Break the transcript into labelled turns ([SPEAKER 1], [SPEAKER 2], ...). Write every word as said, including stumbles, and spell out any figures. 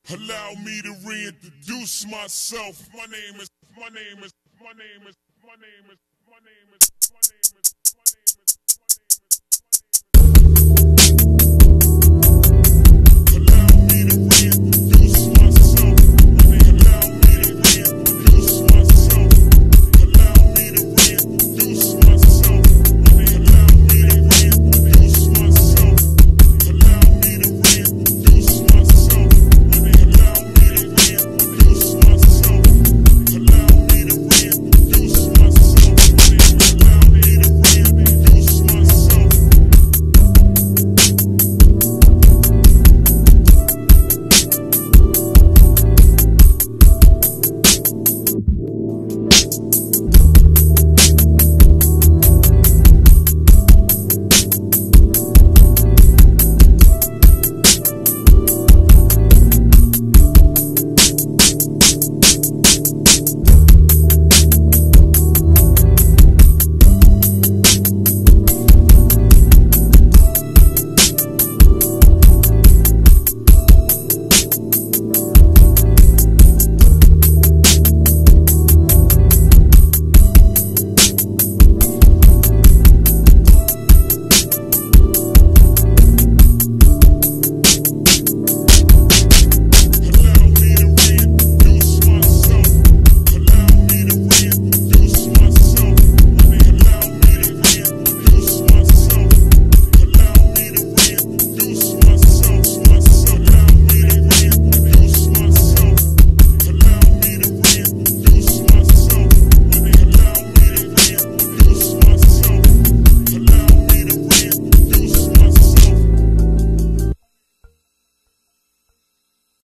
[SPEAKER 1] Allow me to reintroduce myself. My name is, my name is, my name is, my name is, my name is, my name is, my name is.